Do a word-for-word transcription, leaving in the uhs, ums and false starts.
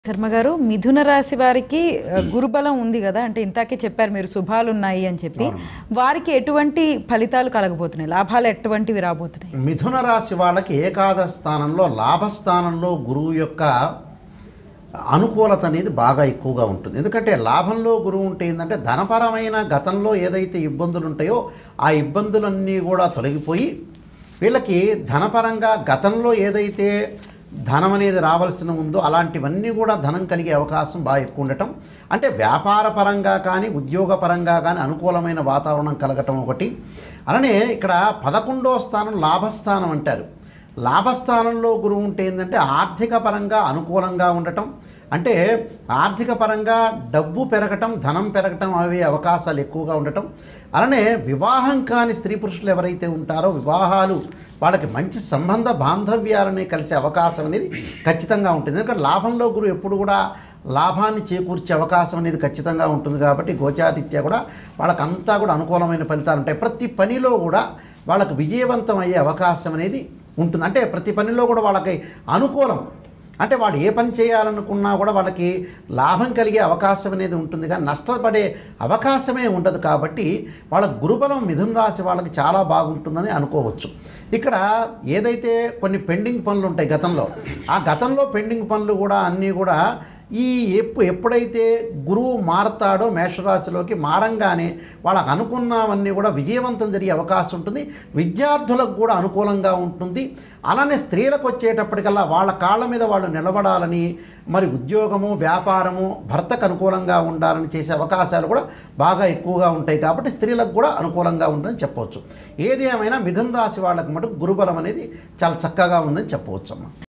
శర్మ గారు మిథున రాశి వారికి గురుబలం ఉంది కదా అంటే ఇంతాకే చెప్పారు మీరు శుభాలు ఉన్నాయి అని చెప్పి వారికి ఎటువంటి ఫలితాలు కలగబోతున్నాయి లాభాలు ఎటువంటివి రాబోతున్నాయి మిథున రాశి వాళ్ళకి ఏకాదశ స్థానంలో లాభస్థానంలో గురువు యొక్క అనుకూలత అనేది బాగా ఎక్కువగా ఉంటుంది ఎందుకంటే లాభంలో గురువు ఉంటే ఏంటంటే ధనపరమైన గతంలో ఏదైతే ఇబ్బందులు ఉంటాయో ఆ ఇబ్బందులన్నీ కూడా తొలగిపోయి వీళ్ళకి ధనపరంగా గతంలో ఏదైతే ధనం అనేది రావాల్సిన ఉందో అలాంటివన్నీ కూడా ధనం కలిగే అవకాశం బాగా ఎక్కువ ఉండటం అంటే వ్యాపార పరంగా కానీ ఉద్యోగ పరంగా కానీ అనుకూలమైన వాతావరణం కలగటం ఒకటి అలానే ఇక్కడ పదకొండో స్థానం లాభస్థానం అంటారు లాభస్థానంలో గురువు ఉంటే ఏంటంటే ఆర్థిక పరంగా అనుకూలంగా ఉండటం అంటే ఆర్థిక పరంగా డబ్బు పెరగటం ధనం పెరగటం అవి అవకాశాలు ఎక్కువగా ఉండటం అలానే వివాహం కాని స్త్రీ పురుషులు ఎవరైతే ఉంటారో వివాహాలు వాళ్ళకి మంచి సంబంధ బాంధవ్యాలని కలిసే అవకాశం అనేది ఖచ్చితంగా ఉంటుంది ఎందుకంటే లాభంలో గురువు ఎప్పుడు కూడా లాభాన్ని చేకూర్చే అవకాశం అనేది ఖచ్చితంగా ఉంటుంది కాబట్టి గోచారీత్యా కూడా వాళ్ళకంతా కూడా అనుకూలమైన ఫలితాలు ఉంటాయి ప్రతి పనిలో కూడా వాళ్ళకు విజయవంతం అయ్యే అవకాశం అనేది ఉంటుంది అంటే ప్రతి పనిలో కూడా వాళ్ళకి అనుకూలం అంటే వాళ్ళు ఏ పని చేయాలనుకున్నా కూడా వాళ్ళకి లాభం కలిగే అవకాశం అనేది ఉంటుంది కానీ నష్టపడే అవకాశమే ఉండదు కాబట్టి వాళ్ళ గురుబలం మిథున రాశి వాళ్ళకి చాలా బాగుంటుందని అనుకోవచ్చు ఇక్కడ ఏదైతే కొన్ని పెండింగ్ పనులు ఉంటాయి గతంలో ఆ గతంలో పెండింగ్ పనులు కూడా అన్నీ కూడా ఈ ఎప్పు ఎప్పుడైతే గురువు మారతాడో మేషరాశిలోకి మారంగానే వాళ్ళకు అనుకున్నవన్నీ కూడా విజయవంతం జరిగే అవకాశం ఉంటుంది విద్యార్థులకు కూడా అనుకూలంగా ఉంటుంది అలానే స్త్రీలకు వచ్చేటప్పటికల్లా వాళ్ళ కాళ్ళ మీద వాళ్ళు నిలబడాలని మరి ఉద్యోగము వ్యాపారము భర్తకు అనుకూలంగా ఉండాలని చేసే అవకాశాలు కూడా బాగా ఎక్కువగా ఉంటాయి కాబట్టి స్త్రీలకు కూడా అనుకూలంగా ఉంటుందని చెప్పవచ్చు ఏది ఏమైనా మిథున రాశి వాళ్ళకి మటుకు గురుబలం అనేది చాలా చక్కగా ఉందని చెప్పవచ్చు అమ్మ.